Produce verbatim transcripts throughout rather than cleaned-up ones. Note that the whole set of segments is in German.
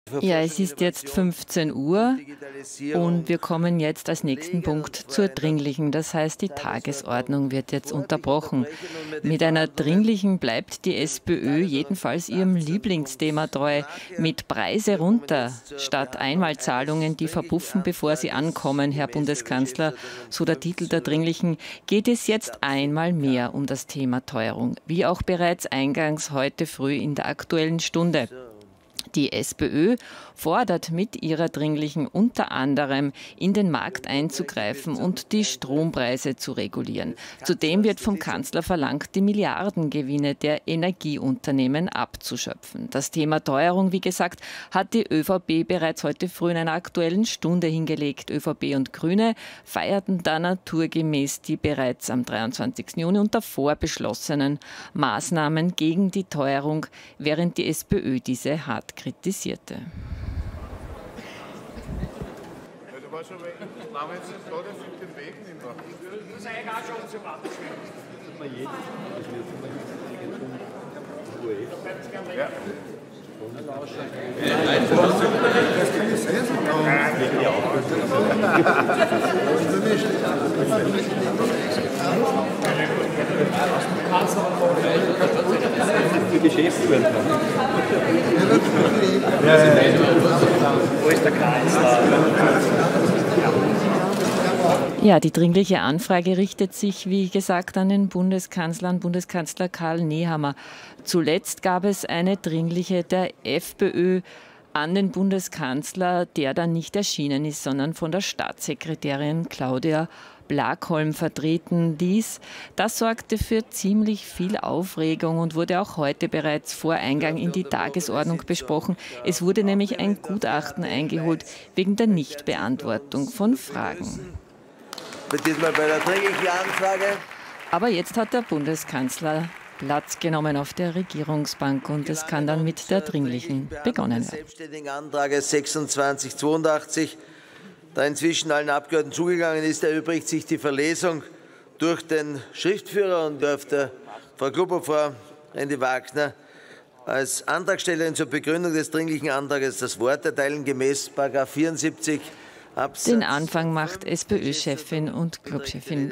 Ja, es ist jetzt fünfzehn Uhr und wir kommen jetzt als nächsten Punkt zur dringlichen. Das heißt, die Tagesordnung wird jetzt unterbrochen. Mit einer dringlichen bleibt die SPÖ jedenfalls ihrem Lieblingsthema treu. Mit Preise runter statt Einmalzahlungen, die verpuffen, bevor sie ankommen, Herr Bundeskanzler, so der Titel der dringlichen, geht es jetzt einmal mehr um das Thema Teuerung, wie auch bereits eingangs heute früh in der Aktuellen Stunde. Die SPÖ fordert mit ihrer dringlichen unter anderem, in den Markt einzugreifen und die Strompreise zu regulieren. Zudem wird vom Kanzler verlangt, die Milliardengewinne der Energieunternehmen abzuschöpfen. Das Thema Teuerung, wie gesagt, hat die ÖVP bereits heute früh in einer Aktuellen Stunde hingelegt. ÖVP und Grüne feierten da naturgemäß die bereits am dreiundzwanzigsten Juni unter vorbeschlossenen Maßnahmen gegen die Teuerung, während die SPÖ diese hart kritisierte. Ja. Für Geschäftsführer. Wo ist der Kanzler? Ja, die dringliche Anfrage richtet sich, wie gesagt, an den Bundeskanzler, an Bundeskanzler Karl Nehammer. Zuletzt gab es eine dringliche der FPÖ an den Bundeskanzler, der dann nicht erschienen ist, sondern von der Staatssekretärin Claudia Blagholm vertreten ließ. Das sorgte für ziemlich viel Aufregung und wurde auch heute bereits vor Eingang in die Tagesordnung besprochen. Es wurde nämlich ein Gutachten eingeholt wegen der Nichtbeantwortung von Fragen. Diesmal bei der dringlichen Anfrage. Aber jetzt hat der Bundeskanzler Platz genommen auf der Regierungsbank und es kann dann mit der dringlichen begonnen werden. Selbstständigen Antrages sechsundzwanzig zweiundachtzig, da inzwischen allen Abgeordneten zugegangen ist, erübrigt sich die Verlesung durch den Schriftführer und darf der Frau Gruber, Frau Rendi Wagner als Antragstellerin zur Begründung des dringlichen Antrages das Wort erteilen, gemäß Paragraph vierundsiebzig. Den Anfang macht SPÖ-Chefin und Clubchefin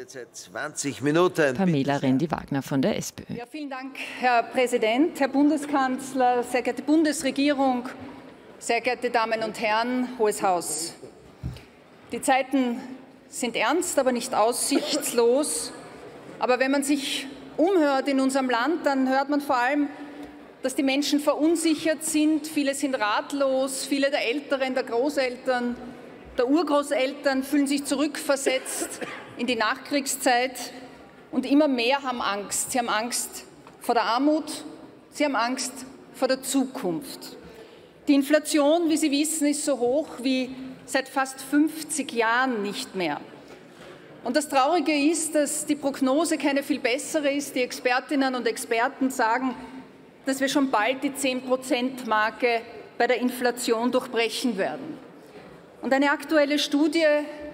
Pamela Rendi-Wagner von der SPÖ. Ja, vielen Dank, Herr Präsident, Herr Bundeskanzler, sehr geehrte Bundesregierung, sehr geehrte Damen und Herren, Hohes Haus. Die Zeiten sind ernst, aber nicht aussichtslos. Aber wenn man sich umhört in unserem Land, dann hört man vor allem, dass die Menschen verunsichert sind. Viele sind ratlos, viele der Älteren, der Großeltern, der Urgroßeltern fühlen sich zurückversetzt in die Nachkriegszeit und immer mehr haben Angst. Sie haben Angst vor der Armut, sie haben Angst vor der Zukunft. Die Inflation, wie Sie wissen, ist so hoch wie seit fast fünfzig Jahren nicht mehr. Und das Traurige ist, dass die Prognose keine viel bessere ist. Die Expertinnen und Experten sagen, dass wir schon bald die zehn Prozent Marke bei der Inflation durchbrechen werden. Und eine aktuelle Studie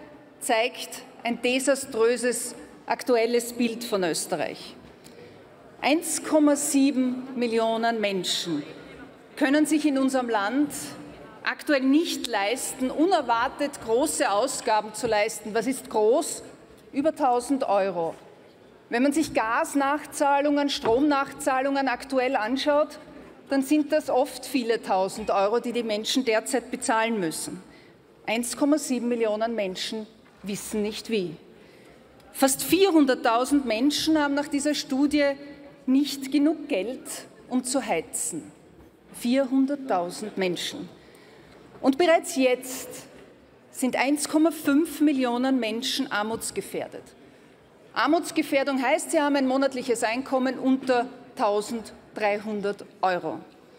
zeigt ein desaströses aktuelles Bild von Österreich. eins Komma sieben Millionen Menschen können sich in unserem Land aktuell nicht leisten, unerwartet große Ausgaben zu leisten. Was ist groß? Über tausend Euro. Wenn man sich Gasnachzahlungen, Stromnachzahlungen aktuell anschaut, dann sind das oft viele tausend Euro, die die Menschen derzeit bezahlen müssen. eins Komma sieben Millionen Menschen wissen nicht wie. Fast vierhunderttausend Menschen haben nach dieser Studie nicht genug Geld, um zu heizen. vierhunderttausend Menschen. Und bereits jetzt sind eins Komma fünf Millionen Menschen armutsgefährdet. Armutsgefährdung heißt, sie haben ein monatliches Einkommen unter tausenddreihundert Euro.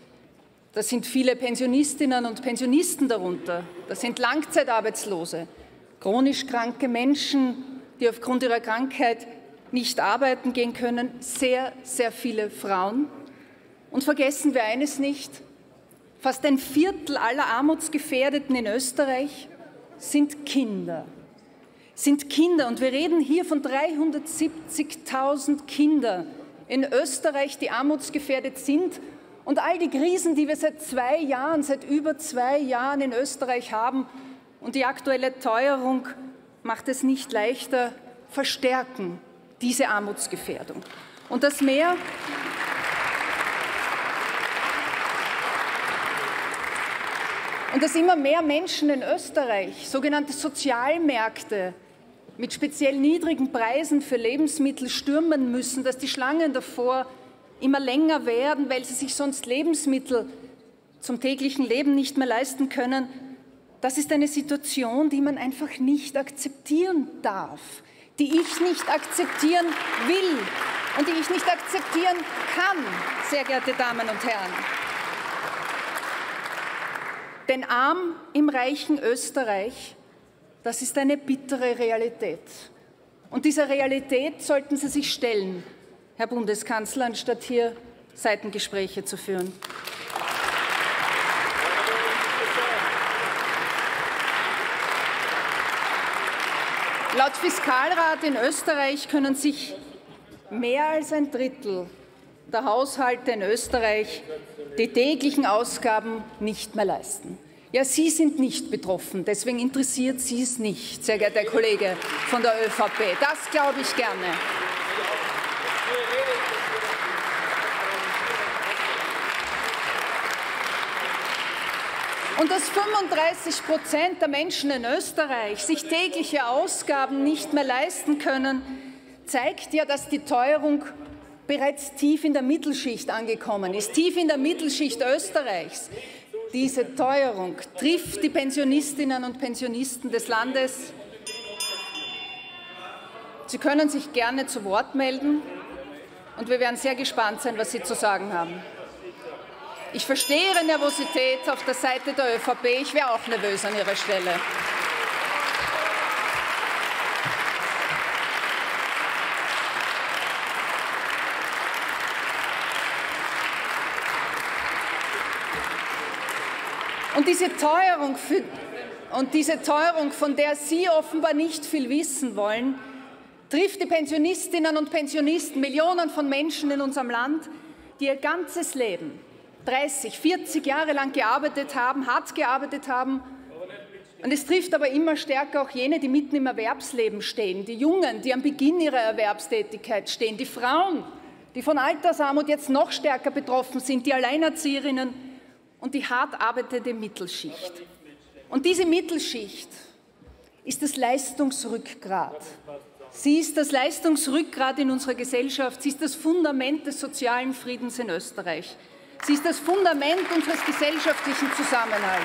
Da sind viele Pensionistinnen und Pensionisten darunter. Das sind Langzeitarbeitslose, chronisch kranke Menschen, die aufgrund ihrer Krankheit nicht arbeiten gehen können, sehr, sehr viele Frauen. Und vergessen wir eines nicht, fast ein Viertel aller Armutsgefährdeten in Österreich sind Kinder. Sind Kinder. Und wir reden hier von dreihundertsiebzigtausend Kindern in Österreich, die armutsgefährdet sind Und all die Krisen, die wir seit zwei Jahren, seit über zwei Jahren in Österreich haben und die aktuelle Teuerung macht es nicht leichter, verstärken diese Armutsgefährdung. Und das mehr und dass immer mehr Menschen in Österreich sogenannte Sozialmärkte mit speziell niedrigen Preisen für Lebensmittel stürmen müssen, dass die Schlangen davor immer länger werden, weil sie sich sonst Lebensmittel zum täglichen Leben nicht mehr leisten können. Das ist eine Situation, die man einfach nicht akzeptieren darf, die ich nicht akzeptieren will und die ich nicht akzeptieren kann, sehr geehrte Damen und Herren. Denn arm im reichen Österreich, das ist eine bittere Realität. Und dieser Realität sollten Sie sich stellen, Herr Bundeskanzler, anstatt hier Seitengespräche zu führen. Laut Fiskalrat in Österreich können sich mehr als ein Drittel der Haushalte in Österreich die täglichen Ausgaben nicht mehr leisten. Ja, Sie sind nicht betroffen, deswegen interessiert Sie es nicht, sehr geehrter Herr Kollege von der ÖVP. Das glaube ich gerne. Und dass fünfunddreißig Prozent der Menschen in Österreich sich tägliche Ausgaben nicht mehr leisten können, zeigt ja, dass die Teuerung bereits tief in der Mittelschicht angekommen ist, tief in der Mittelschicht Österreichs. Diese Teuerung trifft die Pensionistinnen und Pensionisten des Landes. Sie können sich gerne zu Wort melden, und wir werden sehr gespannt sein, was Sie zu sagen haben. Ich verstehe Ihre Nervosität auf der Seite der ÖVP. Ich wäre auch nervös an Ihrer Stelle. Und diese Teuerung, für, und diese Teuerung, von der Sie offenbar nicht viel wissen wollen, trifft die Pensionistinnen und Pensionisten, Millionen von Menschen in unserem Land, die ihr ganzes Leben, dreißig, vierzig Jahre lang gearbeitet haben, hart gearbeitet haben. Und es trifft aber immer stärker auch jene, die mitten im Erwerbsleben stehen, die Jungen, die am Beginn ihrer Erwerbstätigkeit stehen, die Frauen, die von Altersarmut jetzt noch stärker betroffen sind, die Alleinerzieherinnen und die hart arbeitende Mittelschicht. Und diese Mittelschicht ist das Leistungsrückgrat. Sie ist das Leistungsrückgrat in unserer Gesellschaft. Sie ist das Fundament des sozialen Friedens in Österreich. Sie ist das Fundament unseres gesellschaftlichen Zusammenhalts.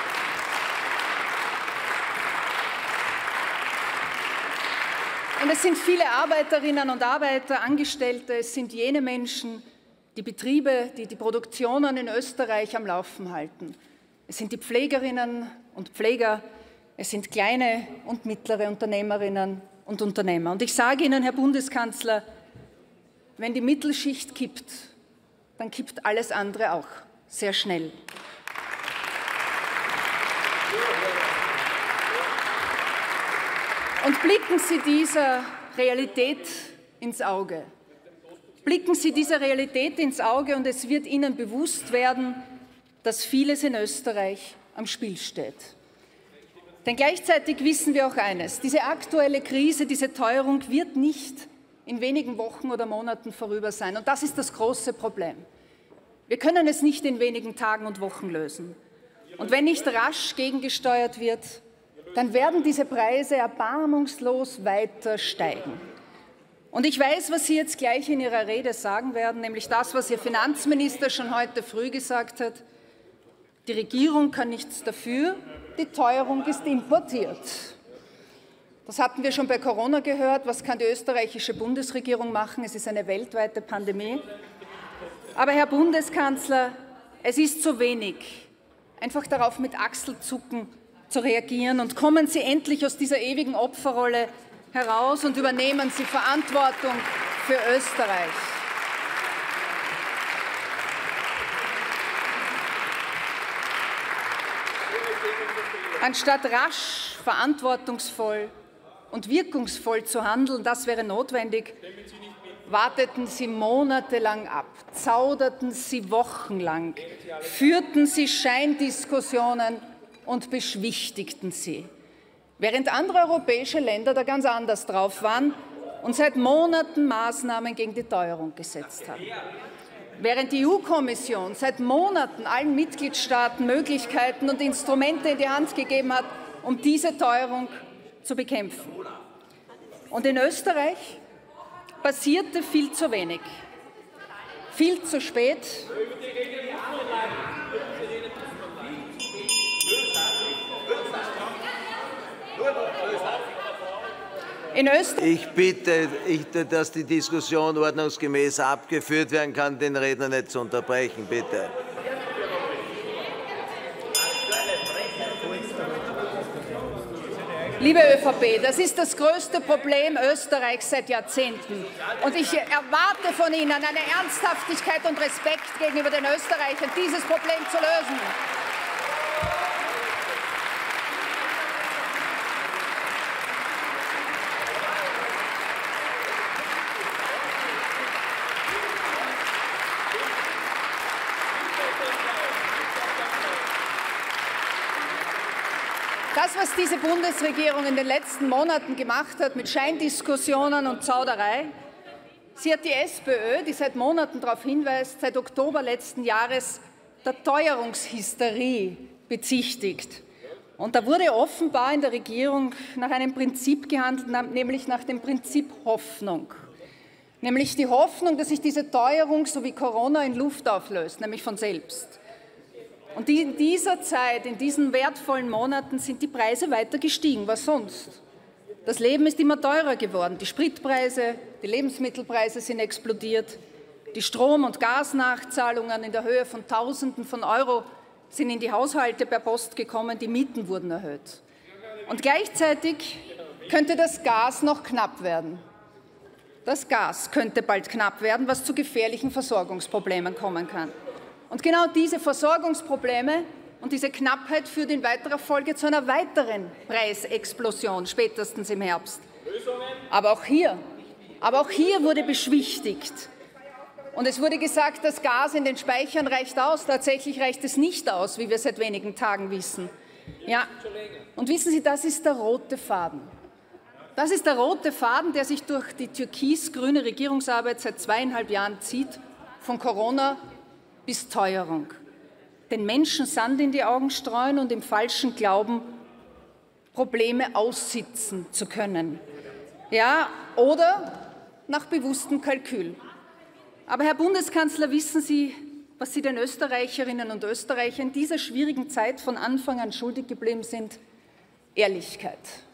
Und es sind viele Arbeiterinnen und Arbeiter, Angestellte, es sind jene Menschen, die Betriebe, die die Produktionen in Österreich am Laufen halten. Es sind die Pflegerinnen und Pfleger, es sind kleine und mittlere Unternehmerinnen und Unternehmer. Und ich sage Ihnen, Herr Bundeskanzler, wenn die Mittelschicht kippt, dann kippt alles andere auch sehr schnell. Und blicken Sie dieser Realität ins Auge. Blicken Sie dieser Realität ins Auge, und es wird Ihnen bewusst werden, dass vieles in Österreich am Spiel steht. Denn gleichzeitig wissen wir auch eines: Diese aktuelle Krise, diese Teuerung wird nicht in wenigen Wochen oder Monaten vorüber sein. Und das ist das große Problem. Wir können es nicht in wenigen Tagen und Wochen lösen. Und wenn nicht rasch gegengesteuert wird, dann werden diese Preise erbarmungslos weiter steigen. Und ich weiß, was Sie jetzt gleich in Ihrer Rede sagen werden, nämlich das, was Ihr Finanzminister schon heute früh gesagt hat: Die Regierung kann nichts dafür, die Teuerung ist importiert. Das hatten wir schon bei Corona gehört. Was kann die österreichische Bundesregierung machen? Es ist eine weltweite Pandemie. Aber, Herr Bundeskanzler, es ist zu wenig, einfach darauf mit Achselzucken zu reagieren. Und kommen Sie endlich aus dieser ewigen Opferrolle heraus und übernehmen Sie Verantwortung für Österreich. Anstatt rasch, verantwortungsvoll und wirkungsvoll zu handeln, das wäre notwendig, warteten Sie monatelang ab, zauderten Sie wochenlang, führten Sie Scheindiskussionen und beschwichtigten Sie. Während andere europäische Länder da ganz anders drauf waren und seit Monaten Maßnahmen gegen die Teuerung gesetzt haben. Während die E U-Kommission seit Monaten allen Mitgliedstaaten Möglichkeiten und Instrumente in die Hand gegeben hat, um diese Teuerung zu bekämpfen. Und in Österreich passierte viel zu wenig, viel zu spät. In Österreich ich bitte, ich, dass die Diskussion ordnungsgemäß abgeführt werden kann, den Redner nicht zu unterbrechen, bitte. Liebe ÖVP, das ist das größte Problem Österreichs seit Jahrzehnten. Und ich erwarte von Ihnen eine Ernsthaftigkeit und Respekt gegenüber den Österreichern, dieses Problem zu lösen. Das, was diese Bundesregierung in den letzten Monaten gemacht hat mit Scheindiskussionen und Zauderei, sie hat die SPÖ, die seit Monaten darauf hinweist, seit Oktober letzten Jahres der Teuerungshysterie bezichtigt. Und da wurde offenbar in der Regierung nach einem Prinzip gehandelt, nämlich nach dem Prinzip Hoffnung. Nämlich die Hoffnung, dass sich diese Teuerung, so wie Corona, in Luft auflöst, nämlich von selbst. Und in dieser Zeit, in diesen wertvollen Monaten, sind die Preise weiter gestiegen. Was sonst? Das Leben ist immer teurer geworden. Die Spritpreise, die Lebensmittelpreise sind explodiert. Die Strom- und Gasnachzahlungen in der Höhe von Tausenden von Euro sind in die Haushalte per Post gekommen. Die Mieten wurden erhöht. Und gleichzeitig könnte das Gas noch knapp werden. Das Gas könnte bald knapp werden, was zu gefährlichen Versorgungsproblemen kommen kann. Und genau diese Versorgungsprobleme und diese Knappheit führt in weiterer Folge zu einer weiteren Preisexplosion, spätestens im Herbst. Aber auch hier, aber auch hier wurde beschwichtigt. Und es wurde gesagt, das Gas in den Speichern reicht aus. Tatsächlich reicht es nicht aus, wie wir seit wenigen Tagen wissen. Ja. Und wissen Sie, das ist der rote Faden. Das ist der rote Faden, der sich durch die türkis-grüne Regierungsarbeit seit zweieinhalb Jahren zieht, von Corona bis Teuerung. Den Menschen Sand in die Augen streuen und im falschen Glauben, Probleme aussitzen zu können. Ja, oder nach bewusstem Kalkül. Aber, Herr Bundeskanzler, wissen Sie, was Sie den Österreicherinnen und Österreichern in dieser schwierigen Zeit von Anfang an schuldig geblieben sind? Ehrlichkeit.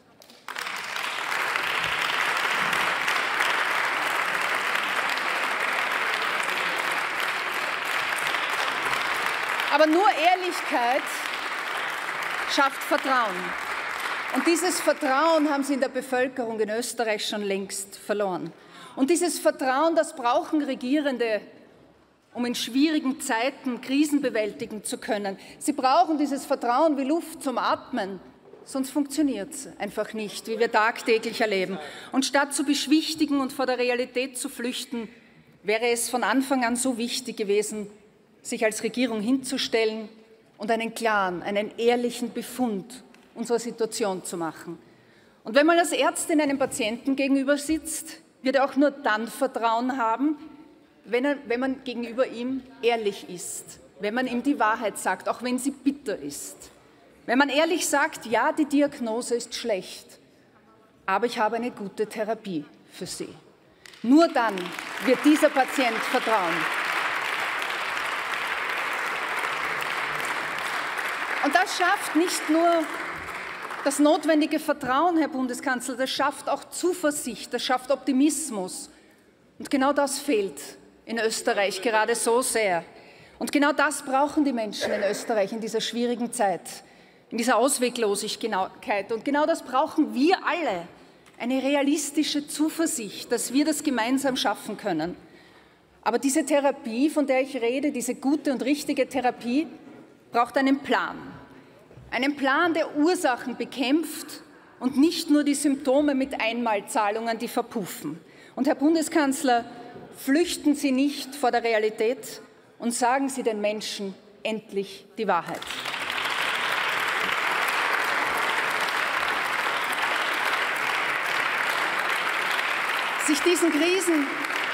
Aber nur Ehrlichkeit schafft Vertrauen. Und dieses Vertrauen haben Sie in der Bevölkerung in Österreich schon längst verloren. Und dieses Vertrauen, das brauchen Regierende, um in schwierigen Zeiten Krisen bewältigen zu können. Sie brauchen dieses Vertrauen wie Luft zum Atmen, sonst funktioniert es einfach nicht, wie wir tagtäglich erleben. Und statt zu beschwichtigen und vor der Realität zu flüchten, wäre es von Anfang an so wichtig gewesen, sich als Regierung hinzustellen und einen klaren, einen ehrlichen Befund unserer Situation zu machen. Und wenn man als Ärztin einem Patienten gegenüber sitzt, wird er auch nur dann Vertrauen haben, wenn, er, wenn man gegenüber ihm ehrlich ist, wenn man ihm die Wahrheit sagt, auch wenn sie bitter ist. Wenn man ehrlich sagt, ja, die Diagnose ist schlecht, aber ich habe eine gute Therapie für Sie. Nur dann wird dieser Patient vertrauen. Und das schafft nicht nur das notwendige Vertrauen, Herr Bundeskanzler, das schafft auch Zuversicht, das schafft Optimismus. Und genau das fehlt in Österreich gerade so sehr. Und genau das brauchen die Menschen in Österreich in dieser schwierigen Zeit, in dieser Ausweglosigkeit. Und genau das brauchen wir alle, eine realistische Zuversicht, dass wir das gemeinsam schaffen können. Aber diese Therapie, von der ich rede, diese gute und richtige Therapie, braucht einen Plan. Einen Plan, der Ursachen bekämpft und nicht nur die Symptome mit Einmalzahlungen, die verpuffen. Und Herr Bundeskanzler, Flüchten Sie nicht vor der Realität und sagen Sie den Menschen endlich die Wahrheit. Sich diesen Krisen,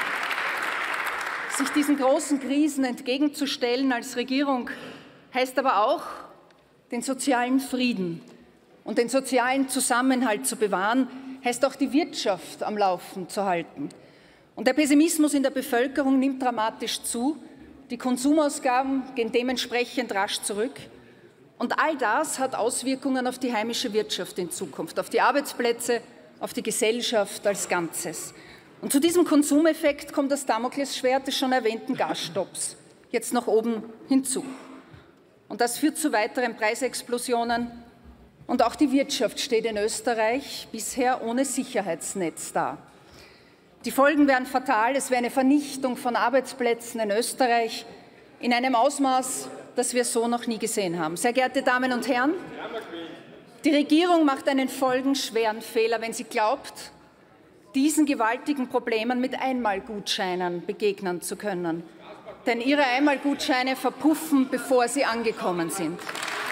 sich diesen großen Krisen entgegenzustellen als Regierung, heißt aber auch, den sozialen Frieden und den sozialen Zusammenhalt zu bewahren, heißt auch die Wirtschaft am Laufen zu halten. Und der Pessimismus in der Bevölkerung nimmt dramatisch zu, die Konsumausgaben gehen dementsprechend rasch zurück. Und all das hat Auswirkungen auf die heimische Wirtschaft in Zukunft, auf die Arbeitsplätze, auf die Gesellschaft als Ganzes. Und zu diesem Konsumeffekt kommt das Damoklesschwert des schon erwähnten Gasstopps jetzt noch oben hinzu. Und das führt zu weiteren Preisexplosionen. Und auch die Wirtschaft steht in Österreich bisher ohne Sicherheitsnetz da. Die Folgen wären fatal. Es wäre eine Vernichtung von Arbeitsplätzen in Österreich in einem Ausmaß, das wir so noch nie gesehen haben. Sehr geehrte Damen und Herren, die Regierung macht einen folgenschweren Fehler, wenn sie glaubt, diesen gewaltigen Problemen mit Einmalgutscheinen begegnen zu können. Denn ihre Einmalgutscheine verpuffen, bevor sie angekommen sind.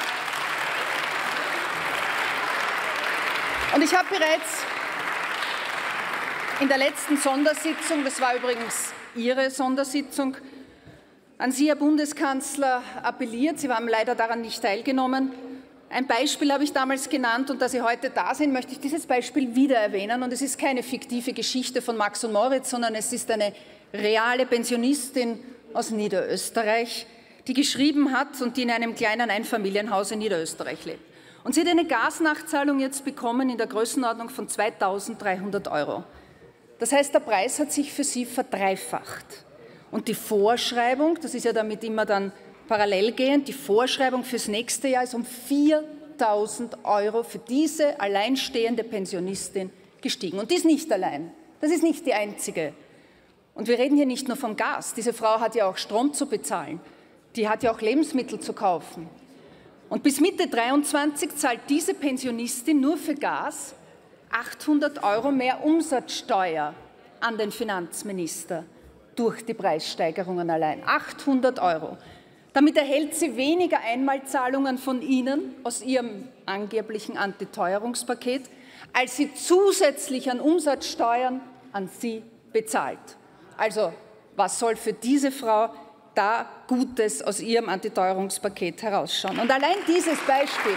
Und ich habe bereits in der letzten Sondersitzung, das war übrigens Ihre Sondersitzung, an Sie, Herr Bundeskanzler, appelliert. Sie haben leider daran nicht teilgenommen. Ein Beispiel habe ich damals genannt, und da Sie heute da sind, möchte ich dieses Beispiel wieder erwähnen. Und es ist keine fiktive Geschichte von Max und Moritz, sondern es ist eine reale Pensionistin aus Niederösterreich, die geschrieben hat und die in einem kleinen Einfamilienhaus in Niederösterreich lebt. Und sie hat eine Gasnachzahlung jetzt bekommen in der Größenordnung von zweitausenddreihundert Euro. Das heißt, der Preis hat sich für sie verdreifacht. Und die Vorschreibung, das ist ja damit immer dann parallel gehend, die Vorschreibung fürs nächste Jahr ist um viertausend Euro für diese alleinstehende Pensionistin gestiegen. Und die ist nicht allein. Das ist nicht die einzige. Und wir reden hier nicht nur vom Gas. Diese Frau hat ja auch Strom zu bezahlen. Die hat ja auch Lebensmittel zu kaufen. Und bis Mitte dreiundzwanzig zahlt diese Pensionistin nur für Gas achthundert Euro mehr Umsatzsteuer an den Finanzminister durch die Preissteigerungen allein. achthundert Euro. Damit erhält sie weniger Einmalzahlungen von Ihnen aus Ihrem angeblichen Antiteuerungspaket, als sie zusätzlich an Umsatzsteuern an Sie bezahlt. Also, was soll für diese Frau da Gutes aus ihrem Antiteuerungspaket herausschauen? Und allein dieses Beispiel,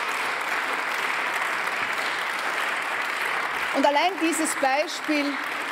und allein dieses Beispiel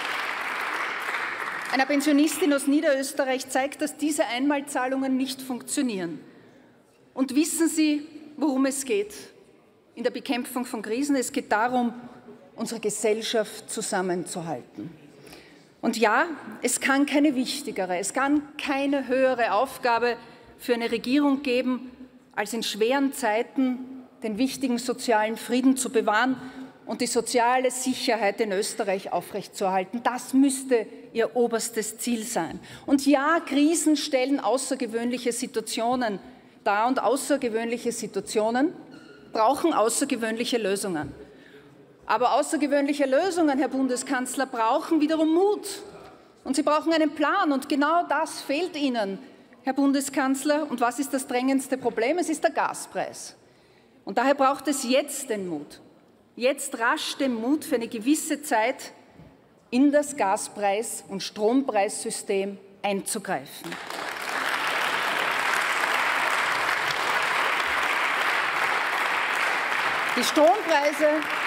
einer Pensionistin aus Niederösterreich zeigt, dass diese Einmalzahlungen nicht funktionieren. Und wissen Sie, worum es geht in der Bekämpfung von Krisen? Es geht darum, unsere Gesellschaft zusammenzuhalten. Und ja, es kann keine wichtigere, es kann keine höhere Aufgabe für eine Regierung geben, als in schweren Zeiten den wichtigen sozialen Frieden zu bewahren und die soziale Sicherheit in Österreich aufrechtzuerhalten. Das müsste ihr oberstes Ziel sein. Und ja, Krisen stellen außergewöhnliche Situationen dar, und außergewöhnliche Situationen brauchen außergewöhnliche Lösungen. Aber außergewöhnliche Lösungen, Herr Bundeskanzler, brauchen wiederum Mut. Und sie brauchen einen Plan. Und genau das fehlt Ihnen, Herr Bundeskanzler. Und was ist das drängendste Problem? Es ist der Gaspreis. Und daher braucht es jetzt den Mut. Jetzt rasch den Mut, für eine gewisse Zeit in das Gaspreis- und Strompreissystem einzugreifen. Die Strompreise,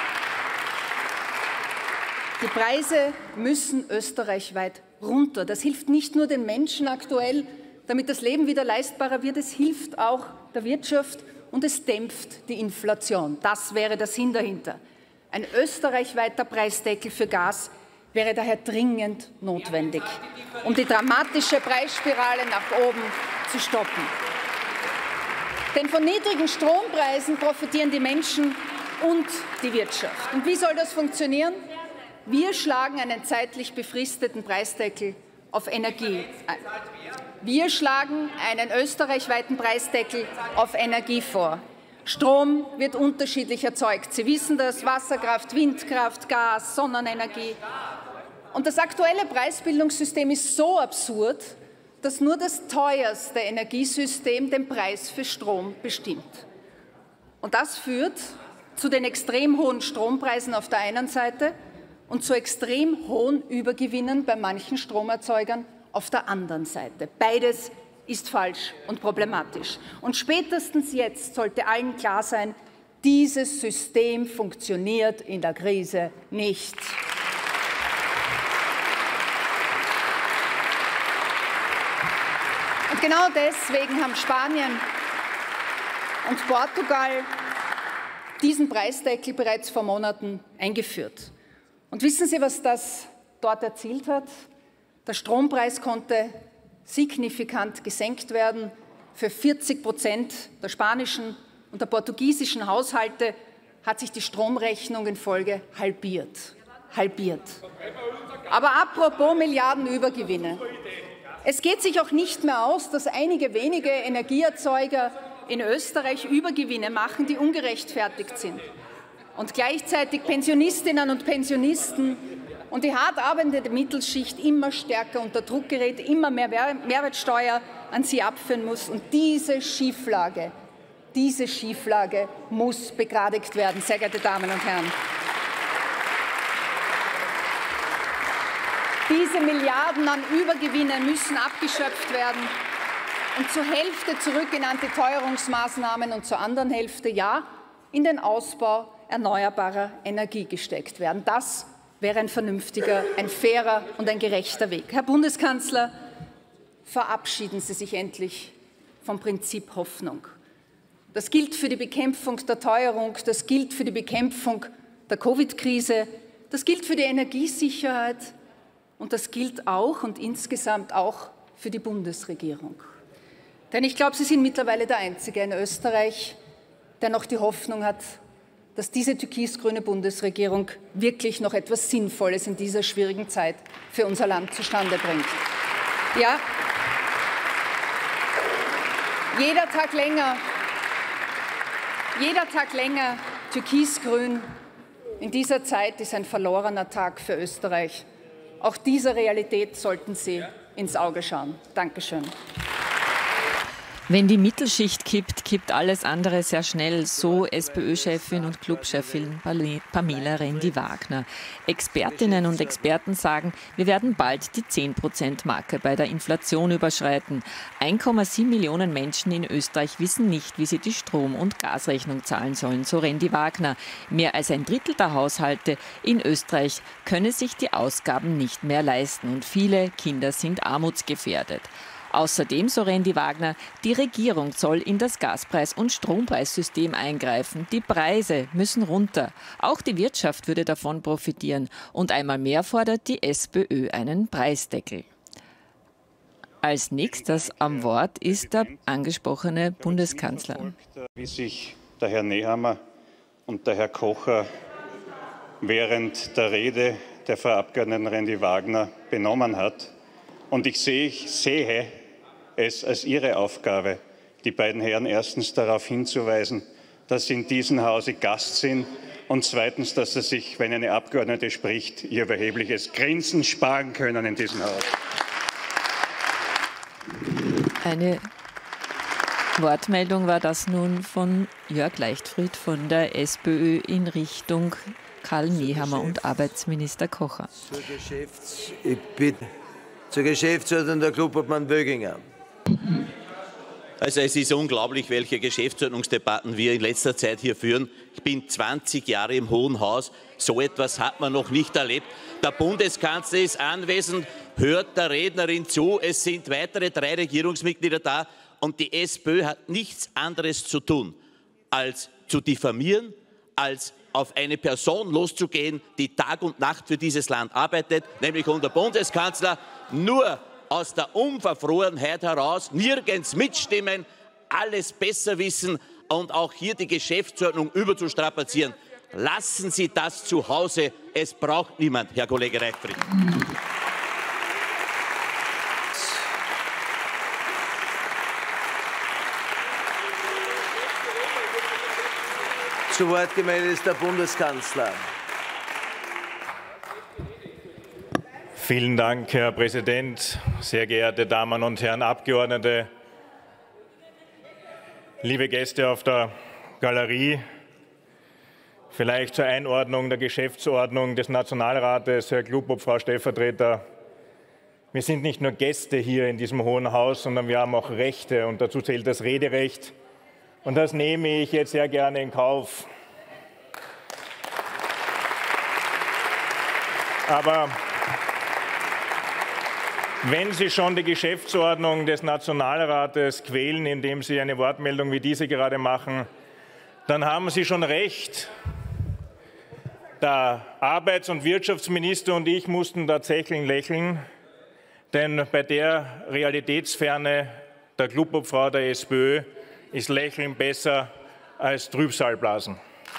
die Preise müssen österreichweit runter. Das hilft nicht nur den Menschen aktuell, damit das Leben wieder leistbarer wird, es hilft auch der Wirtschaft und es dämpft die Inflation. Das wäre der Sinn dahinter. Ein österreichweiter Preisdeckel für Gas wäre daher dringend notwendig, um die dramatische Preisspirale nach oben zu stoppen. Denn von niedrigen Strompreisen profitieren die Menschen und die Wirtschaft. Und wie soll das funktionieren? Wir schlagen einen zeitlich befristeten Preisdeckel auf Energie ein. Wir schlagen einen österreichweiten Preisdeckel auf Energie vor. Strom wird unterschiedlich erzeugt. Sie wissen das, Wasserkraft, Windkraft, Gas, Sonnenenergie. Und das aktuelle Preisbildungssystem ist so absurd, dass nur das teuerste Energiesystem den Preis für Strom bestimmt. Und das führt zu den extrem hohen Strompreisen auf der einen Seite und zu extrem hohen Übergewinnen bei manchen Stromerzeugern auf der anderen Seite. Beides ist falsch und problematisch. Und spätestens jetzt sollte allen klar sein, dieses System funktioniert in der Krise nicht. Und genau deswegen haben Spanien und Portugal diesen Preisdeckel bereits vor Monaten eingeführt. Und wissen Sie, was das dort erzielt hat? Der Strompreis konnte signifikant gesenkt werden. Für vierzig Prozent der spanischen und der portugiesischen Haushalte hat sich die Stromrechnung in Folge halbiert. Halbiert. Aber apropos Milliardenübergewinne. Es geht sich auch nicht mehr aus, dass einige wenige Energieerzeuger in Österreich Übergewinne machen, die ungerechtfertigt sind. Und gleichzeitig Pensionistinnen und Pensionisten und die hart arbeitende Mittelschicht immer stärker unter Druck gerät, immer mehr Mehrwertsteuer an sie abführen muss. Und diese Schieflage, diese Schieflage muss begradigt werden, sehr geehrte Damen und Herren. Diese Milliarden an Übergewinnen müssen abgeschöpft werden und zur Hälfte zurück in Antiteuerungsmaßnahmen und zur anderen Hälfte, ja, in den Ausbau erneuerbarer Energie gesteckt werden. Das wäre ein vernünftiger, ein fairer und ein gerechter Weg. Herr Bundeskanzler, verabschieden Sie sich endlich vom Prinzip Hoffnung. Das gilt für die Bekämpfung der Teuerung, das gilt für die Bekämpfung der Covid-Krise, das gilt für die Energiesicherheit und das gilt auch und insgesamt auch für die Bundesregierung. Denn ich glaube, Sie sind mittlerweile der Einzige in Österreich, der noch die Hoffnung hat, dass diese türkis-grüne Bundesregierung wirklich noch etwas Sinnvolles in dieser schwierigen Zeit für unser Land zustande bringt. Ja, jeder Tag länger, jeder Tag länger türkis-grün in dieser Zeit ist ein verlorener Tag für Österreich. Auch dieser Realität sollten Sie ins Auge schauen. Dankeschön. Wenn die Mittelschicht kippt, kippt alles andere sehr schnell, so SPÖ-Chefin und Clubchefin Pamela Rendi-Wagner. Expertinnen und Experten sagen, wir werden bald die zehn Prozent Marke bei der Inflation überschreiten. eins Komma sieben Millionen Menschen in Österreich wissen nicht, wie sie die Strom- und Gasrechnung zahlen sollen, so Rendi-Wagner. Mehr als ein Drittel der Haushalte in Österreich könne sich die Ausgaben nicht mehr leisten und viele Kinder sind armutsgefährdet. Außerdem, so Rendi-Wagner, die Regierung soll in das Gaspreis- und Strompreissystem eingreifen. Die Preise müssen runter. Auch die Wirtschaft würde davon profitieren. Und einmal mehr fordert die SPÖ einen Preisdeckel. Als nächstes am Wort ist der angesprochene Bundeskanzler. Wie sich der Herr Nehammer und der Herr Kocher während der Rede der Frau Abgeordneten Rendi-Wagner benommen hat. Und ich sehe, ich sehe es als Ihre Aufgabe, die beiden Herren erstens darauf hinzuweisen, dass sie in diesem Hause Gast sind und zweitens, dass sie sich, wenn eine Abgeordnete spricht, ihr überhebliches Grinsen sparen können in diesem Haus. Eine Wortmeldung war das nun von Jörg Leichtfried von der SPÖ in Richtung Karl Nehammer und Arbeitsminister Kocher. Zur, Geschäfts ich bitte, zur Geschäftsordnung der Klubobmann Wöginger. Also es ist unglaublich, welche Geschäftsordnungsdebatten wir in letzter Zeit hier führen. Ich bin zwanzig Jahre im Hohen Haus. So etwas hat man noch nicht erlebt. Der Bundeskanzler ist anwesend, hört der Rednerin zu. Es sind weitere drei Regierungsmitglieder da. Und die SPÖ hat nichts anderes zu tun, als zu diffamieren, als auf eine Person loszugehen, die Tag und Nacht für dieses Land arbeitet, nämlich unser Bundeskanzler, nur aus der Unverfrorenheit heraus, nirgends mitstimmen, alles besser wissen und auch hier die Geschäftsordnung überzustrapazieren. Lassen Sie das zu Hause, es braucht niemand, Herr Kollege Leichtfried. Zu Wort gemeldet ist der Bundeskanzler. Vielen Dank, Herr Präsident, sehr geehrte Damen und Herren Abgeordnete, liebe Gäste auf der Galerie. Vielleicht zur Einordnung der Geschäftsordnung des Nationalrates, Herr Glubop, Frau Stellvertreter. Wir sind nicht nur Gäste hier in diesem Hohen Haus, sondern wir haben auch Rechte, und dazu zählt das Rederecht. Und das nehme ich jetzt sehr gerne in Kauf. Aber wenn Sie schon die Geschäftsordnung des Nationalrates quälen, indem Sie eine Wortmeldung wie diese gerade machen, dann haben Sie schon recht. Der Arbeits- und Wirtschaftsminister und ich mussten tatsächlich lächeln, denn bei der Realitätsferne der Glubop-Frau der SPÖ ist Lächeln besser als Trübsalblasen.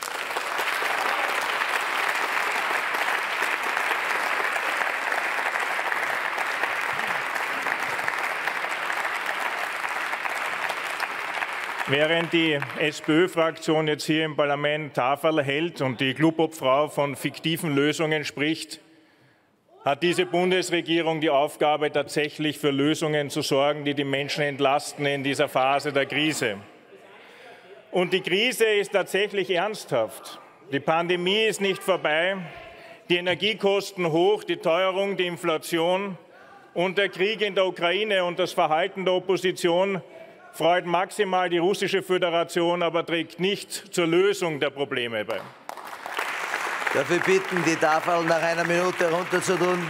Während die SPÖ-Fraktion jetzt hier im Parlament Tafel hält und die Glubop-Frau von fiktiven Lösungen spricht, hat diese Bundesregierung die Aufgabe, tatsächlich für Lösungen zu sorgen, die die Menschen entlasten in dieser Phase der Krise. Und die Krise ist tatsächlich ernsthaft. Die Pandemie ist nicht vorbei, die Energiekosten hoch, die Teuerung, die Inflation und der Krieg in der Ukraine und das Verhalten der Opposition freut maximal die Russische Föderation, aber trägt nicht zur Lösung der Probleme bei. Darf ich bitten, die Tafel nach einer Minute herunterzutun?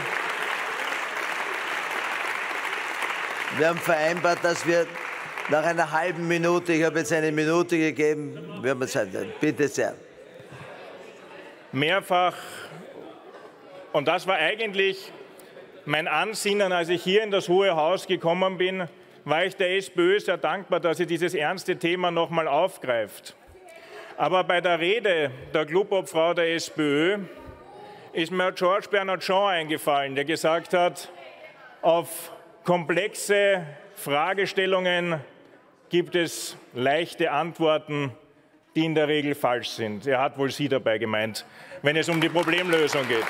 Wir haben vereinbart, dass wir nach einer halben Minute, ich habe jetzt eine Minute gegeben, wir haben Zeit. Bitte sehr. Mehrfach, und das war eigentlich mein Ansinnen, als ich hier in das Hohe Haus gekommen bin, war ich der SPÖ sehr dankbar, dass sie dieses ernste Thema noch einmal aufgreift. Aber bei der Rede der Glubop-Frau der SPÖ ist mir George Bernard Shaw eingefallen, der gesagt hat, auf komplexe Fragestellungen gibt es leichte Antworten, die in der Regel falsch sind. Er hat wohl Sie dabei gemeint, wenn es um die Problemlösung geht.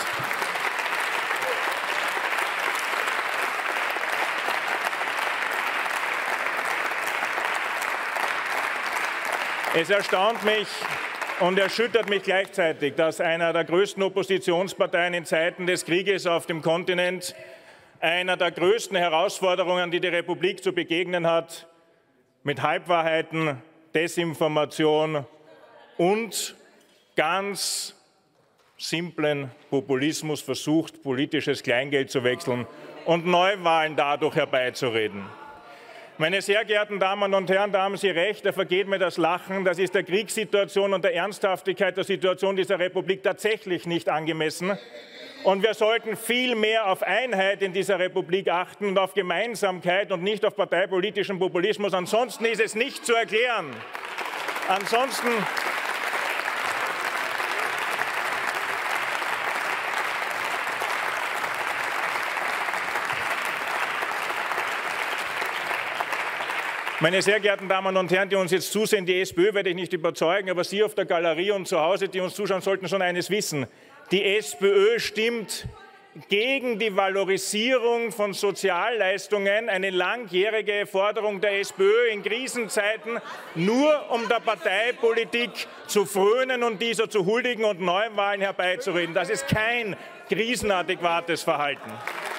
Es erstaunt mich und erschüttert mich gleichzeitig, dass einer der größten Oppositionsparteien in Zeiten des Krieges auf dem Kontinent, einer der größten Herausforderungen, die die Republik zu begegnen hat, mit Halbwahrheiten, Desinformation und ganz simplen Populismus versucht, politisches Kleingeld zu wechseln und Neuwahlen dadurch herbeizureden. Meine sehr geehrten Damen und Herren, da haben Sie recht, da vergeht mir das Lachen. Das ist der Kriegssituation und der Ernsthaftigkeit der Situation dieser Republik tatsächlich nicht angemessen. Und wir sollten viel mehr auf Einheit in dieser Republik achten und auf Gemeinsamkeit und nicht auf parteipolitischen Populismus. Ansonsten ist es nicht zu erklären. Ansonsten Meine sehr geehrten Damen und Herren, die uns jetzt zusehen, die SPÖ werde ich nicht überzeugen, aber Sie auf der Galerie und zu Hause, die uns zuschauen, sollten schon eines wissen. Die SPÖ stimmt gegen die Valorisierung von Sozialleistungen, eine langjährige Forderung der SPÖ in Krisenzeiten, nur um der Parteipolitik zu frönen und dieser zu huldigen und Neuwahlen herbeizureden. Das ist kein krisenadäquates Verhalten.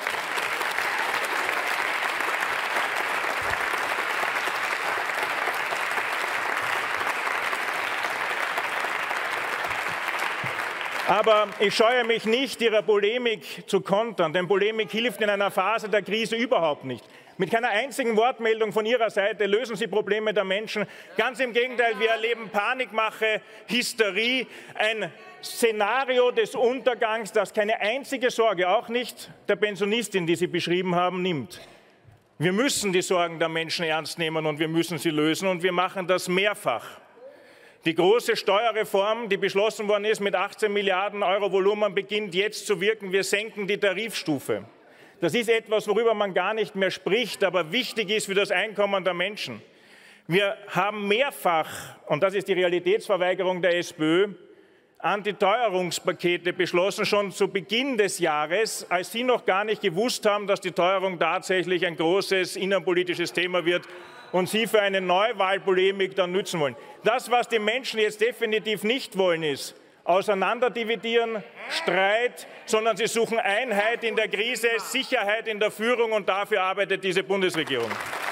Aber ich scheue mich nicht, Ihrer Polemik zu kontern, denn Polemik hilft in einer Phase der Krise überhaupt nicht. Mit keiner einzigen Wortmeldung von Ihrer Seite lösen Sie Probleme der Menschen. Ganz im Gegenteil, wir erleben Panikmache, Hysterie, ein Szenario des Untergangs, das keine einzige Sorge, auch nicht der Pensionistin, die Sie beschrieben haben, nimmt. Wir müssen die Sorgen der Menschen ernst nehmen und wir müssen sie lösen, und wir machen das mehrfach. Die große Steuerreform, die beschlossen worden ist mit achtzehn Milliarden Euro Volumen, beginnt jetzt zu wirken. Wir senken die Tarifstufe. Das ist etwas, worüber man gar nicht mehr spricht, aber wichtig ist für das Einkommen der Menschen. Wir haben mehrfach, und das ist die Realitätsverweigerung der SPÖ, Antiteuerungspakete beschlossen, schon zu Beginn des Jahres, als Sie noch gar nicht gewusst haben, dass die Teuerung tatsächlich ein großes innenpolitisches Thema wird und Sie für eine Neuwahlpolemik dann nützen wollen. Das, was die Menschen jetzt definitiv nicht wollen, ist auseinanderdividieren, Streit, sondern sie suchen Einheit in der Krise, Sicherheit in der Führung, und dafür arbeitet diese Bundesregierung.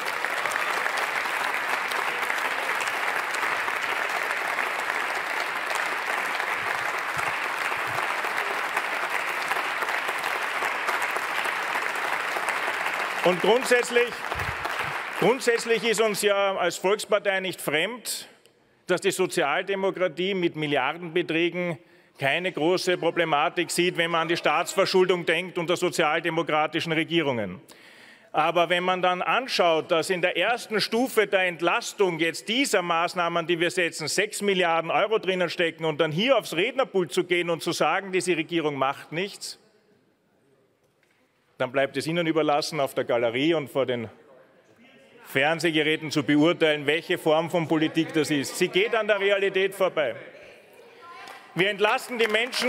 Und grundsätzlich, grundsätzlich ist uns ja als Volkspartei nicht fremd, dass die Sozialdemokratie mit Milliardenbeträgen keine große Problematik sieht, wenn man an die Staatsverschuldung denkt unter sozialdemokratischen Regierungen. Aber wenn man dann anschaut, dass in der ersten Stufe der Entlastung jetzt dieser Maßnahmen, die wir setzen, sechs Milliarden Euro drinnen stecken, und dann hier aufs Rednerpult zu gehen und zu sagen, diese Regierung macht nichts, dann bleibt es Ihnen überlassen, auf der Galerie und vor den Fernsehgeräten zu beurteilen, welche Form von Politik das ist. Sie geht an der Realität vorbei. Wir entlasten die Menschen.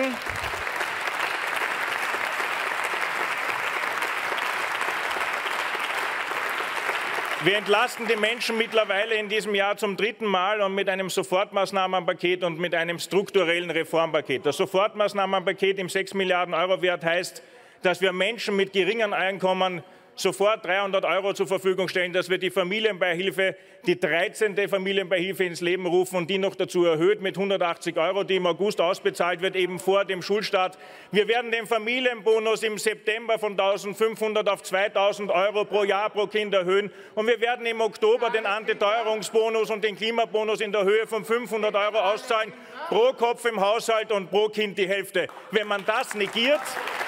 Wir entlasten die Menschen mittlerweile in diesem Jahr zum dritten Mal und mit einem Sofortmaßnahmenpaket und mit einem strukturellen Reformpaket. Das Sofortmaßnahmenpaket im sechs Milliarden Euro Wert heißt, dass wir Menschen mit geringen Einkommen sofort dreihundert Euro zur Verfügung stellen, dass wir die Familienbeihilfe, die dreizehnte Familienbeihilfe ins Leben rufen und die noch dazu erhöht mit hundertachtzig Euro, die im August ausbezahlt wird, eben vor dem Schulstart. Wir werden den Familienbonus im September von eintausendfünfhundert auf zweitausend Euro pro Jahr pro Kind erhöhen, und wir werden im Oktober den Antiteuerungsbonus und den Klimabonus in der Höhe von fünfhundert Euro auszahlen, pro Kopf im Haushalt und pro Kind die Hälfte. Wenn man das negiert,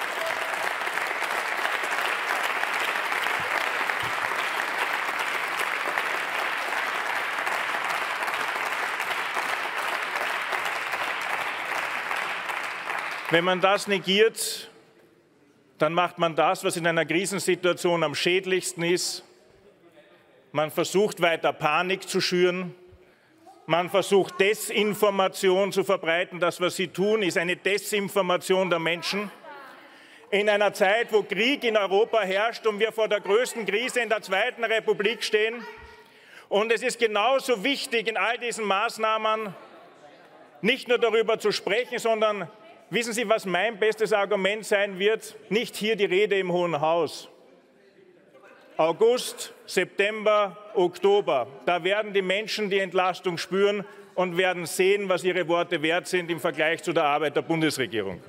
Wenn man das negiert, dann macht man das, was in einer Krisensituation am schädlichsten ist. Man versucht weiter Panik zu schüren. Man versucht Desinformation zu verbreiten. Das, was Sie tun, ist eine Desinformation der Menschen. In einer Zeit, wo Krieg in Europa herrscht und wir vor der größten Krise in der Zweiten Republik stehen. Und es ist genauso wichtig, in all diesen Maßnahmen nicht nur darüber zu sprechen, sondern wissen Sie, was mein bestes Argument sein wird? Nicht hier die Rede im Hohen Haus. August, September, Oktober, da werden die Menschen die Entlastung spüren und werden sehen, was ihre Worte wert sind im Vergleich zu der Arbeit der Bundesregierung.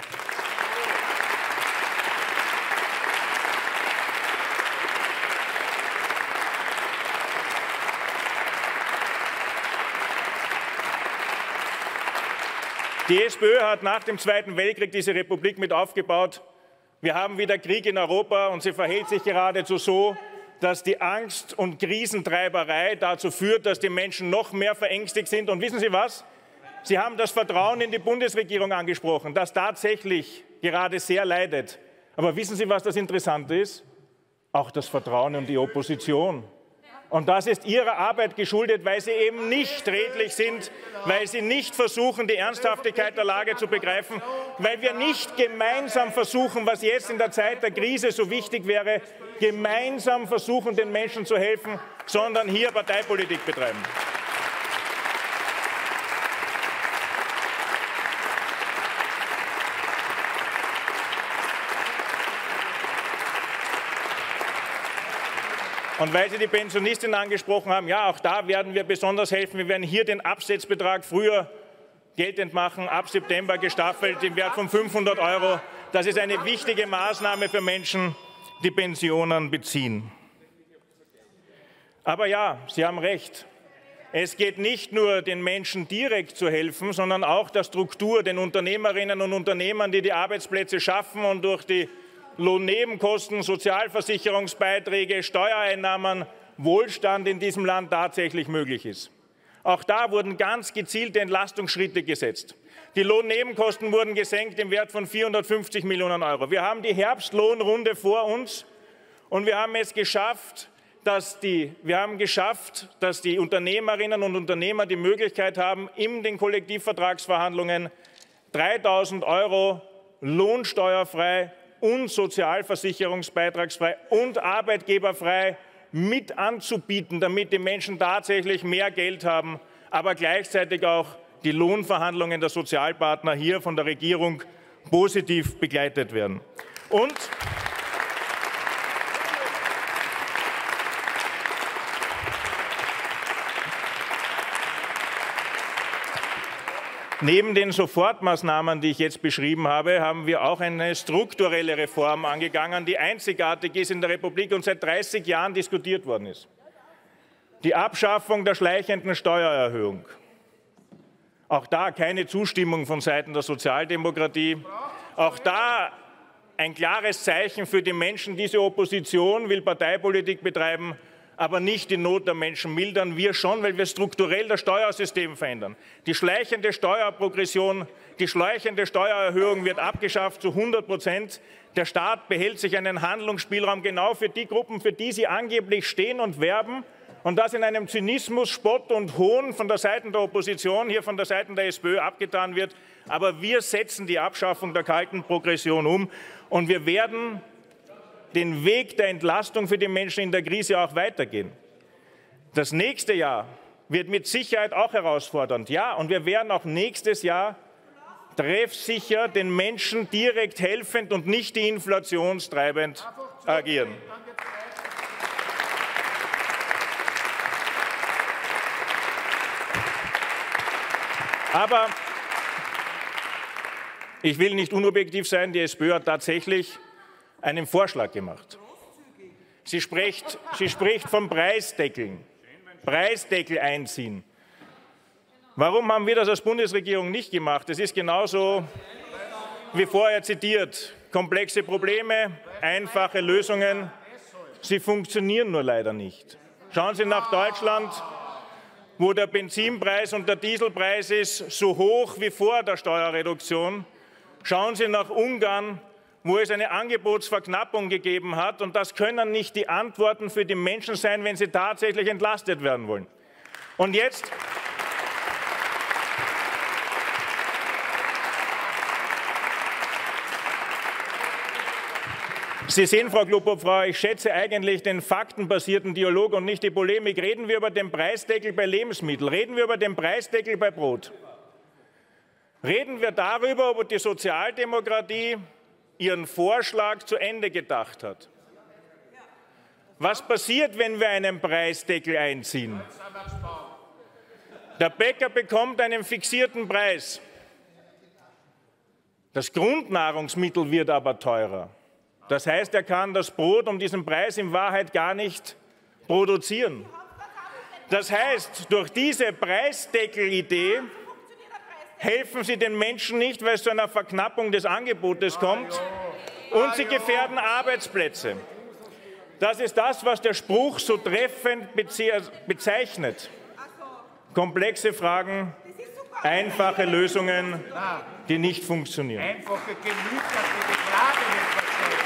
Die SPÖ hat nach dem Zweiten Weltkrieg diese Republik mit aufgebaut. Wir haben wieder Krieg in Europa, und sie verhält sich geradezu so, dass die Angst und Krisentreiberei dazu führt, dass die Menschen noch mehr verängstigt sind. Und wissen Sie was? Sie haben das Vertrauen in die Bundesregierung angesprochen, das tatsächlich gerade sehr leidet. Aber wissen Sie, was das Interessante ist? Auch das Vertrauen in die Opposition. Und das ist Ihrer Arbeit geschuldet, weil Sie eben nicht redlich sind, weil Sie nicht versuchen, die Ernsthaftigkeit der Lage zu begreifen, weil wir nicht gemeinsam versuchen, was jetzt in der Zeit der Krise so wichtig wäre, gemeinsam versuchen, den Menschen zu helfen, sondern hier Parteipolitik betreiben. Und weil Sie die Pensionistin angesprochen haben, ja, auch da werden wir besonders helfen. Wir werden hier den Absetzbetrag früher geltend machen, ab September gestaffelt im Wert von fünfhundert Euro. Das ist eine wichtige Maßnahme für Menschen, die Pensionen beziehen. Aber ja, Sie haben recht. Es geht nicht nur, den Menschen direkt zu helfen, sondern auch der Struktur, den Unternehmerinnen und Unternehmern, die die Arbeitsplätze schaffen und durch die Lohnnebenkosten, Sozialversicherungsbeiträge, Steuereinnahmen, Wohlstand in diesem Land tatsächlich möglich ist. Auch da wurden ganz gezielte Entlastungsschritte gesetzt. Die Lohnnebenkosten wurden gesenkt im Wert von vierhundertfünfzig Millionen Euro. Wir haben die Herbstlohnrunde vor uns, und wir haben es geschafft, dass die, wir haben geschafft, dass die Unternehmerinnen und Unternehmer die Möglichkeit haben, in den Kollektivvertragsverhandlungen dreitausend Euro lohnsteuerfrei und sozialversicherungsbeitragsfrei und arbeitgeberfrei mit anzubieten, damit die Menschen tatsächlich mehr Geld haben, aber gleichzeitig auch die Lohnverhandlungen der Sozialpartner hier von der Regierung positiv begleitet werden. Und neben den Sofortmaßnahmen, die ich jetzt beschrieben habe, haben wir auch eine strukturelle Reform angegangen, die einzigartig ist in der Republik und seit dreißig Jahren diskutiert worden ist. Die Abschaffung der schleichenden Steuererhöhung. Auch da keine Zustimmung von Seiten der Sozialdemokratie. Auch da ein klares Zeichen für die Menschen. Diese Opposition will Parteipolitik betreiben, aber nicht die Not der Menschen mildern. Wir schon, weil wir strukturell das Steuersystem verändern. Die schleichende Steuerprogression, die schleichende Steuererhöhung wird abgeschafft zu hundert Prozent. Der Staat behält sich einen Handlungsspielraum genau für die Gruppen, für die sie angeblich stehen und werben. Und das in einem Zynismus, Spott und Hohn von der Seite der Opposition, hier von der Seite der SPÖ abgetan wird. Aber wir setzen die Abschaffung der kalten Progression um. Und wir werden den Weg der Entlastung für die Menschen in der Krise auch weitergehen. Das nächste Jahr wird mit Sicherheit auch herausfordernd. Ja, und wir werden auch nächstes Jahr treffsicher den Menschen direkt helfend und nicht die inflationstreibend agieren. Aber ich will nicht unobjektiv sein, die SPÖ hat tatsächlich einen Vorschlag gemacht. Sie spricht, sie spricht von Preisdeckeln, Preisdeckel einziehen. Warum haben wir das als Bundesregierung nicht gemacht? Es ist genauso wie vorher zitiert. Komplexe Probleme, einfache Lösungen, sie funktionieren nur leider nicht. Schauen Sie nach Deutschland, wo der Benzinpreis und der Dieselpreis ist so hoch wie vor der Steuerreduktion. Schauen Sie nach Ungarn, wo es eine Angebotsverknappung gegeben hat. Und das können nicht die Antworten für die Menschen sein, wenn sie tatsächlich entlastet werden wollen. Und jetzt Sie sehen, Frau Klubobfrau, ich schätze eigentlich den faktenbasierten Dialog und nicht die Polemik. Reden wir über den Preisdeckel bei Lebensmitteln, reden wir über den Preisdeckel bei Brot. Reden wir darüber, ob die Sozialdemokratie ihren Vorschlag zu Ende gedacht hat. Was passiert, wenn wir einen Preisdeckel einziehen? Der Bäcker bekommt einen fixierten Preis. Das Grundnahrungsmittel wird aber teurer. Das heißt, er kann das Brot um diesen Preis in Wahrheit gar nicht produzieren. Das heißt, durch diese Preisdeckel-Idee helfen Sie den Menschen nicht, weil es zu einer Verknappung des Angebotes kommt, und Sie gefährden Arbeitsplätze. Das ist das, was der Spruch so treffend bezeichnet. Komplexe Fragen, einfache Lösungen, die nicht funktionieren. Einfache Gemüter für die Frage nicht verstehen.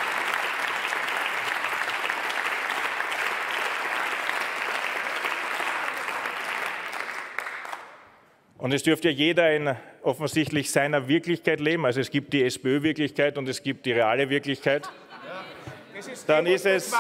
Und es dürfte ja jeder in offensichtlich seiner Wirklichkeit leben. Also es gibt die SPÖ-Wirklichkeit und es gibt die reale Wirklichkeit. Dann ist es,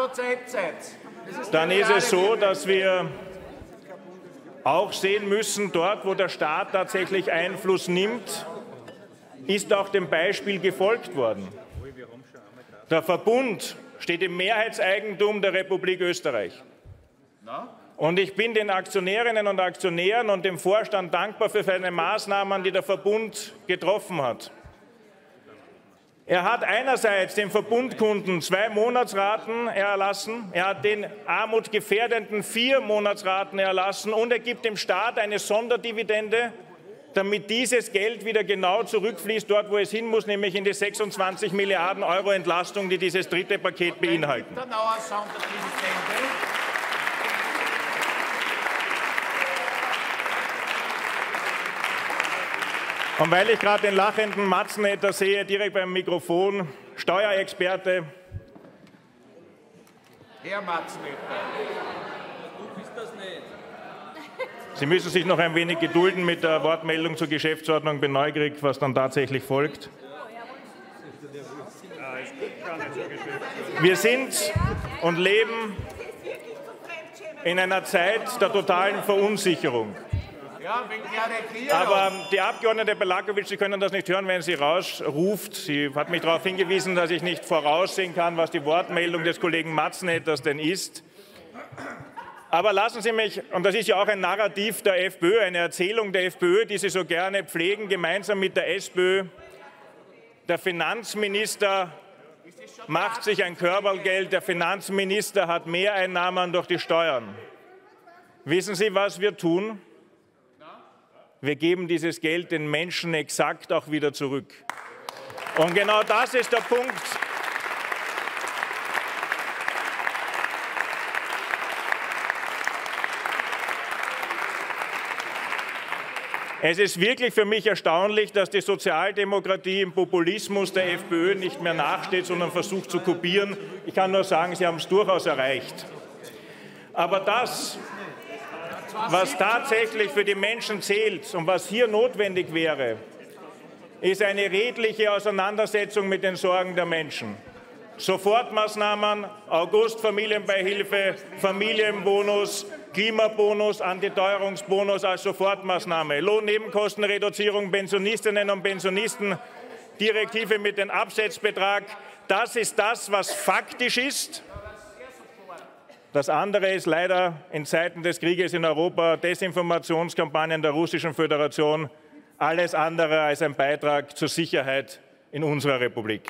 dann ist es so, dass wir auch sehen müssen, dort, wo der Staat tatsächlich Einfluss nimmt, ist auch dem Beispiel gefolgt worden. Der Verbund steht im Mehrheitseigentum der Republik Österreich. Und ich bin den Aktionärinnen und Aktionären und dem Vorstand dankbar für seine Maßnahmen, die der Verbund getroffen hat. Er hat einerseits den Verbundkunden zwei Monatsraten erlassen, er hat den armutsgefährdenden vier Monatsraten erlassen und er gibt dem Staat eine Sonderdividende, damit dieses Geld wieder genau zurückfließt, dort wo es hin muss, nämlich in die sechsundzwanzig Milliarden Euro Entlastung, die dieses dritte Paket beinhalten. Und weil ich gerade den lachenden Matzenäter sehe, direkt beim Mikrofon, Steuerexperte. Herr Matzenäter. Du bist das nicht. Sie müssen sich noch ein wenig gedulden mit der Wortmeldung zur Geschäftsordnung. Ich bin neugierig, was dann tatsächlich folgt. Wir sind und leben in einer Zeit der totalen Verunsicherung. Aber die Abgeordnete Belakovic, Sie können das nicht hören, wenn sie rausruft. Sie hat mich darauf hingewiesen, dass ich nicht voraussehen kann, was die Wortmeldung des Kollegen Matznetters denn ist. Aber lassen Sie mich, und das ist ja auch ein Narrativ der FPÖ, eine Erzählung der FPÖ, die Sie so gerne pflegen, gemeinsam mit der SPÖ. Der Finanzminister macht sich ein Körberlgeld, der Finanzminister hat Mehreinnahmen durch die Steuern. Wissen Sie, was wir tun? Wir geben dieses Geld den Menschen exakt auch wieder zurück. Und genau das ist der Punkt. Es ist wirklich für mich erstaunlich, dass die Sozialdemokratie im Populismus der FPÖ nicht mehr nachsteht, sondern versucht zu kopieren. Ich kann nur sagen, sie haben es durchaus erreicht. Aber das, was tatsächlich für die Menschen zählt und was hier notwendig wäre, ist eine redliche Auseinandersetzung mit den Sorgen der Menschen. Sofortmaßnahmen, August Familienbeihilfe, Familienbonus, Klimabonus, Antiteuerungsbonus als Sofortmaßnahme, Lohnnebenkostenreduzierung, Pensionistinnen und Pensionisten, Direktive mit dem Absetzbetrag. Das ist das, was faktisch ist. Das andere ist leider in Zeiten des Krieges in Europa, Desinformationskampagnen der Russischen Föderation, alles andere als ein Beitrag zur Sicherheit in unserer Republik.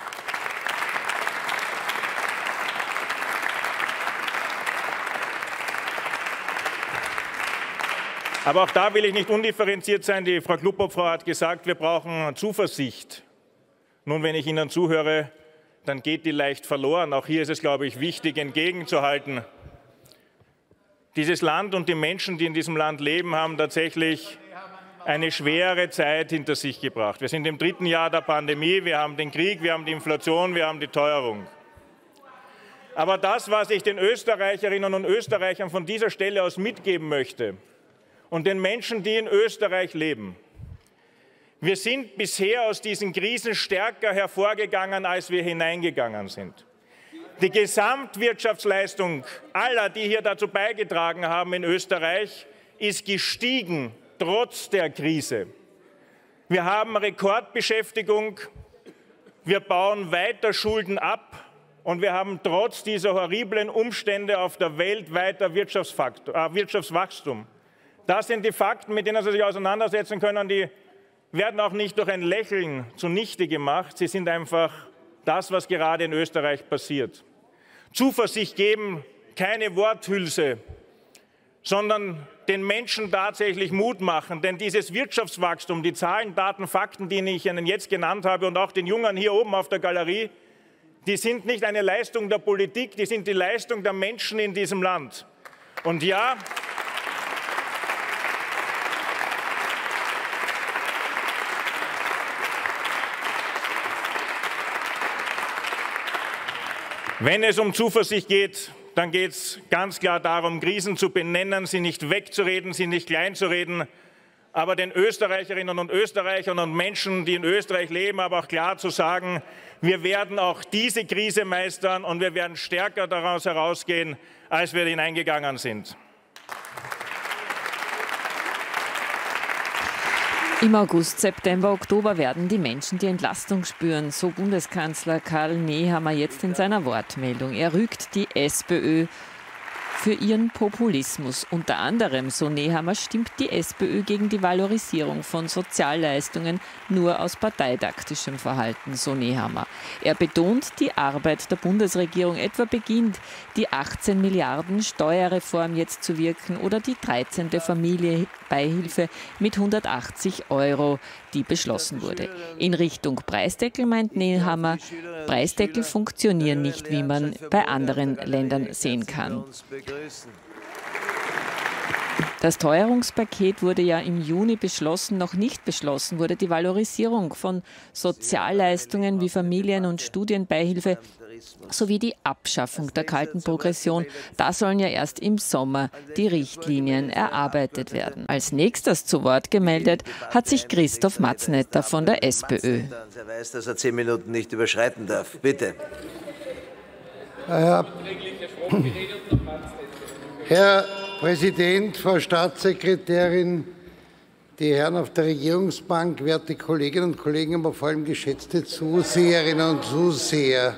Aber auch da will ich nicht undifferenziert sein. Die Frau Klubobfrau hat gesagt, wir brauchen Zuversicht. Nun, wenn ich Ihnen zuhöre, dann geht die leicht verloren. Auch hier ist es, glaube ich, wichtig, entgegenzuhalten. Dieses Land und die Menschen, die in diesem Land leben, haben tatsächlich eine schwere Zeit hinter sich gebracht. Wir sind im dritten Jahr der Pandemie, wir haben den Krieg, wir haben die Inflation, wir haben die Teuerung. Aber das, was ich den Österreicherinnen und Österreichern von dieser Stelle aus mitgeben möchte und den Menschen, die in Österreich leben: Wir sind bisher aus diesen Krisen stärker hervorgegangen, als wir hineingegangen sind. Die Gesamtwirtschaftsleistung aller, die hier dazu beigetragen haben in Österreich, ist gestiegen, trotz der Krise. Wir haben Rekordbeschäftigung, wir bauen weiter Schulden ab und wir haben trotz dieser horriblen Umstände auf der Welt weiter Wirtschaftswachstum. Das sind die Fakten, mit denen Sie sich auseinandersetzen können. Die werden auch nicht durch ein Lächeln zunichte gemacht. Sie sind einfach das, was gerade in Österreich passiert. Zuversicht geben, keine Worthülse, sondern den Menschen tatsächlich Mut machen. Denn dieses Wirtschaftswachstum, die Zahlen, Daten, Fakten, die ich Ihnen jetzt genannt habe und auch den Jungen hier oben auf der Galerie, die sind nicht eine Leistung der Politik, die sind die Leistung der Menschen in diesem Land. Und ja, wenn es um Zuversicht geht, dann geht es ganz klar darum, Krisen zu benennen, sie nicht wegzureden, sie nicht kleinzureden, aber den Österreicherinnen und Österreichern und Menschen, die in Österreich leben, aber auch klar zu sagen, wir werden auch diese Krise meistern und wir werden stärker daraus herausgehen, als wir hineingegangen sind. Im August, September, Oktober werden die Menschen die Entlastung spüren, so Bundeskanzler Karl Nehammer jetzt in seiner Wortmeldung. Er rügt die SPÖ für ihren Populismus. Unter anderem, so Nehammer, stimmt die SPÖ gegen die Valorisierung von Sozialleistungen nur aus parteitaktischem Verhalten, so Nehammer. Er betont, die Arbeit der Bundesregierung etwa beginnt, die achtzehn Milliarden Steuerreform jetzt zu wirken oder die dreizehnte Familienbeihilfe mit hundertachtzig Euro, die beschlossen wurde. In Richtung Preisdeckel meint Nehammer, Preisdeckel funktionieren nicht, wie man bei anderen Ländern sehen kann. Das Teuerungspaket wurde ja im Juni beschlossen. Noch nicht beschlossen wurde die Valorisierung von Sozialleistungen wie Familien- und Studienbeihilfe sowie die Abschaffung der kalten Progression. Da sollen ja erst im Sommer die Richtlinien erarbeitet werden. Als nächstes zu Wort gemeldet hat sich Christoph Matznetter von der SPÖ. Er weiß, dass er zehn Minuten nicht überschreiten darf. Bitte. Herr, Herr Präsident, Frau Staatssekretärin, die Herren auf der Regierungsbank, werte Kolleginnen und Kollegen, aber vor allem geschätzte Zuseherinnen und Zuseher.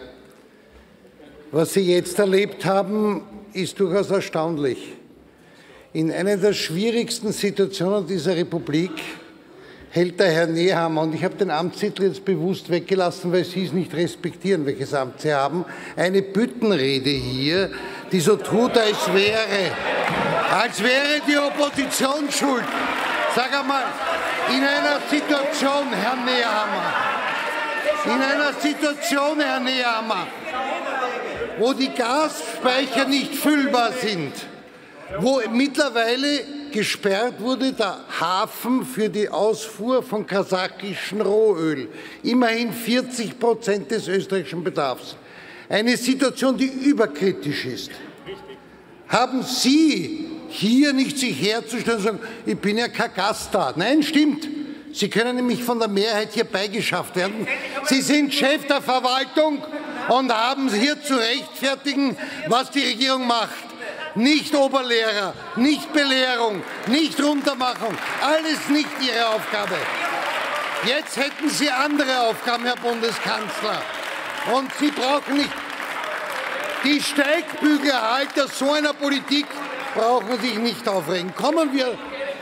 Was Sie jetzt erlebt haben, ist durchaus erstaunlich. In einer der schwierigsten Situationen dieser Republik hält der Herr Nehammer, und ich habe den Amtstitel jetzt bewusst weggelassen, weil Sie es nicht respektieren, welches Amt Sie haben, eine Büttenrede hier, die so tut, als wäre, als wäre die Opposition schuld. Sag einmal, in einer Situation, Herr Nehammer, in einer Situation, Herr Nehammer, wo die Gasspeicher nicht füllbar sind, wo mittlerweile gesperrt wurde der Hafen für die Ausfuhr von kasachischem Rohöl, immerhin vierzig Prozent des österreichischen Bedarfs. Eine Situation, die überkritisch ist. Haben Sie hier nicht sich herzustellen und sagen, ich bin ja kein Gast da? Nein, stimmt. Sie können nämlich von der Mehrheit hier beigeschafft werden. Sie sind Chef der Verwaltung und haben hier zu rechtfertigen, was die Regierung macht. Nicht Oberlehrer, nicht Belehrung, nicht Runtermachung, alles nicht Ihre Aufgabe. Jetzt hätten Sie andere Aufgaben, Herr Bundeskanzler. Und Sie brauchen nicht. Die Steigbügelerhalter so einer Politik brauchen sich nicht aufregen. Kommen wir,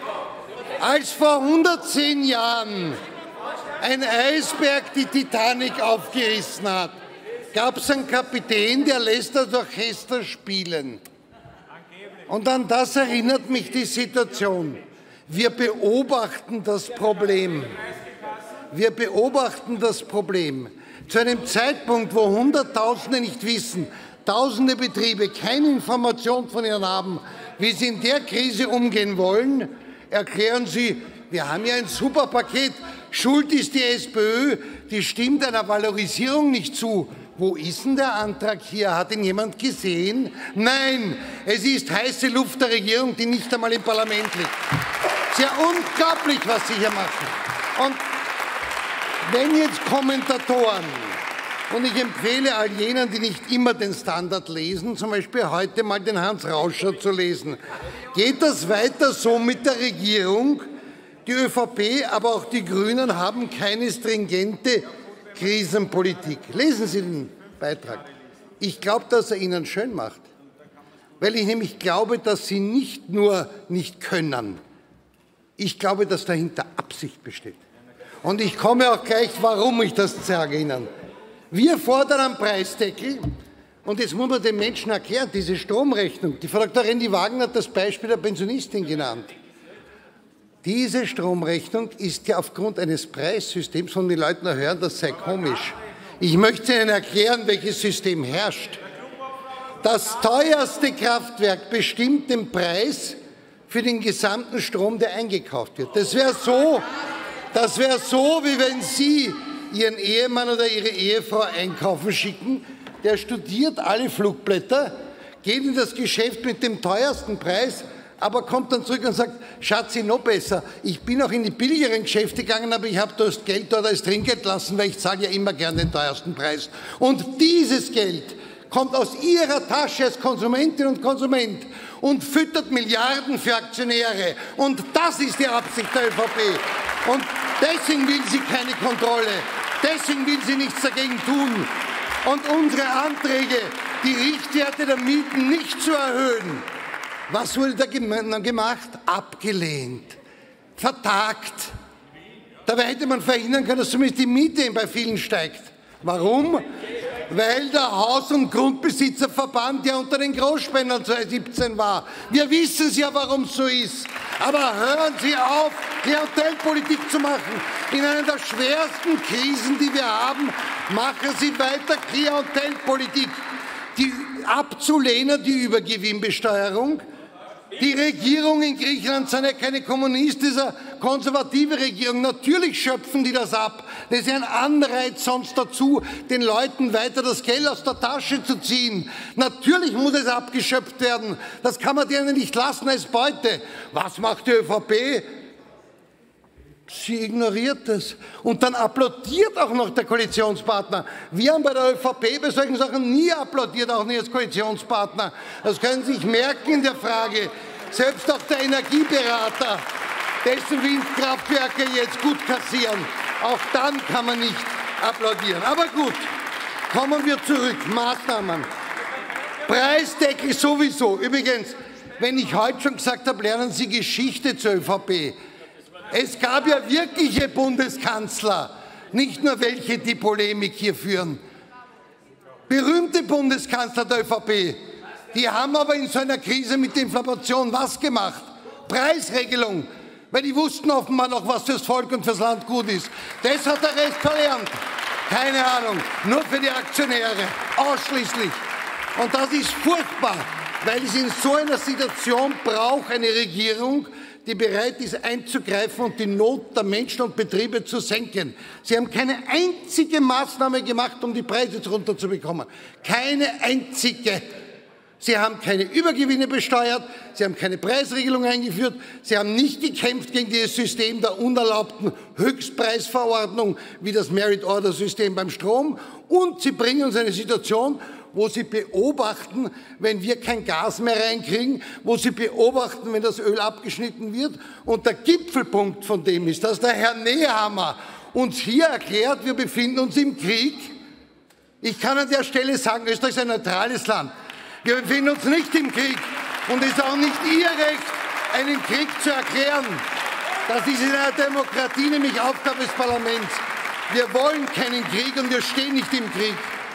als vor hundertzehn Jahren ein Eisberg die Titanic aufgerissen hat, gab es einen Kapitän, der lässt das Orchester spielen. Und an das erinnert mich die Situation. Wir beobachten das Problem. Wir beobachten das Problem. Zu einem Zeitpunkt, wo Hunderttausende nicht wissen, tausende Betriebe keine Information von ihnen haben, wie sie in der Krise umgehen wollen, erklären Sie, wir haben ja ein super Paket, schuld ist die SPÖ, die stimmt einer Valorisierung nicht zu. Wo ist denn der Antrag hier? Hat ihn jemand gesehen? Nein, es ist heiße Luft der Regierung, die nicht einmal im Parlament liegt. Sehr unglaublich, was Sie hier machen. Und wenn jetzt Kommentatoren, und ich empfehle all jenen, die nicht immer den Standard lesen, zum Beispiel heute mal den Hans Rauscher zu lesen, geht das weiter so mit der Regierung? Die ÖVP, aber auch die Grünen haben keine stringente Krisenpolitik. Lesen Sie den Beitrag. Ich glaube, dass er Ihnen schön macht, weil ich nämlich glaube, dass Sie nicht nur nicht können, ich glaube, dass dahinter Absicht besteht. Und ich komme auch gleich, warum ich das sage Ihnen. Wir fordern einen Preisdeckel, und jetzt muss man den Menschen erklären, diese Stromrechnung, die Frau Doktor Rendi Wagner hat das Beispiel der Pensionistin genannt. Diese Stromrechnung ist ja aufgrund eines Preissystems, von den Leuten hören, das sei komisch. Ich möchte Ihnen erklären, welches System herrscht. Das teuerste Kraftwerk bestimmt den Preis für den gesamten Strom, der eingekauft wird. Das wäre so, das wäre so, wie wenn Sie Ihren Ehemann oder Ihre Ehefrau einkaufen schicken, der studiert alle Flugblätter, geht in das Geschäft mit dem teuersten Preis, aber kommt dann zurück und sagt, Schatzi, noch besser, ich bin auch in die billigeren Geschäfte gegangen, aber ich habe das Geld dort als Trinkgeld lassen, weil ich zahle ja immer gern den teuersten Preis. Und dieses Geld kommt aus Ihrer Tasche als Konsumentin und Konsument und füttert Milliarden für Aktionäre. Und das ist die Absicht der ÖVP. Und deswegen will sie keine Kontrolle. Deswegen will sie nichts dagegen tun. Und unsere Anträge, die Richtwerte der Mieten nicht zu erhöhen, was wurde da gemacht? Abgelehnt, vertagt. Dabei hätte man verhindern können, dass zumindest die Miete bei vielen steigt. Warum? Weil der Haus- und Grundbesitzerverband ja unter den Großspendern zweitausendsiebzehn war. Wir wissen ja, warum es so ist. Aber hören Sie auf, Klientelpolitik zu machen. In einer der schwersten Krisen, die wir haben, machen Sie weiter Klientelpolitik. Die abzulehnen, die Übergewinnbesteuerung. Die Regierung in Griechenland sind ja keine Kommunisten, dieser konservative Regierung. Natürlich schöpfen die das ab. Das ist ein Anreiz sonst dazu, den Leuten weiter das Geld aus der Tasche zu ziehen. Natürlich muss es abgeschöpft werden. Das kann man denen nicht lassen als Beute. Was macht die ÖVP? Sie ignoriert es. Und dann applaudiert auch noch der Koalitionspartner. Wir haben bei der ÖVP bei solchen Sachen nie applaudiert, auch nicht als Koalitionspartner. Das können Sie sich merken in der Frage. Selbst auch der Energieberater, dessen Windkraftwerke jetzt gut kassieren, auch dann kann man nicht applaudieren. Aber gut, kommen wir zurück. Maßnahmen. Preisdeckel sowieso. Übrigens, wenn ich heute schon gesagt habe, lernen Sie Geschichte zur ÖVP. Es gab ja wirkliche Bundeskanzler, nicht nur welche, die Polemik hier führen. Berühmte Bundeskanzler der ÖVP, die haben aber in so einer Krise mit der Inflation was gemacht? Preisregelung, weil die wussten offenbar noch, was fürs Volk und fürs Land gut ist. Das hat der Rest verlernt. Keine Ahnung, nur für die Aktionäre, ausschließlich. Und das ist furchtbar, weil es in so einer Situation braucht eine Regierung, die bereit ist, einzugreifen und die Not der Menschen und Betriebe zu senken. Sie haben keine einzige Maßnahme gemacht, um die Preise runterzubekommen. Keine einzige. Sie haben keine Übergewinne besteuert, Sie haben keine Preisregelung eingeführt, Sie haben nicht gekämpft gegen dieses System der unerlaubten Höchstpreisverordnung wie das Merit-Order-System beim Strom, und Sie bringen uns eine Situation, wo Sie beobachten, wenn wir kein Gas mehr reinkriegen, wo Sie beobachten, wenn das Öl abgeschnitten wird. Und der Gipfelpunkt von dem ist, dass der Herr Nehammer uns hier erklärt, wir befinden uns im Krieg. Ich kann an der Stelle sagen, Österreich ist ein neutrales Land. Wir befinden uns nicht im Krieg, und es ist auch nicht Ihr Recht, einen Krieg zu erklären. Das ist in einer Demokratie nämlich Aufgabe des Parlaments. Wir wollen keinen Krieg und wir stehen nicht im Krieg.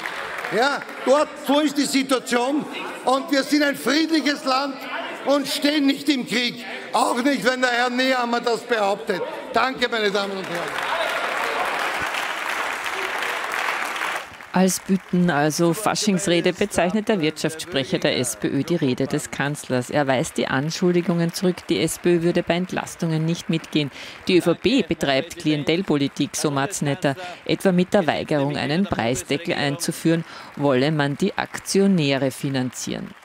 Ja, dort, so ist die Situation, und wir sind ein friedliches Land und stehen nicht im Krieg. Auch nicht, wenn der Herr Nehammer das behauptet. Danke, meine Damen und Herren. Als Büten, also Faschingsrede, bezeichnet der Wirtschaftssprecher der SPÖ die Rede des Kanzlers. Er weist die Anschuldigungen zurück, die SPÖ würde bei Entlastungen nicht mitgehen. Die ÖVP betreibt Klientelpolitik, so Matznetter. Etwa mit der Weigerung, einen Preisdeckel einzuführen, wolle man die Aktionäre finanzieren.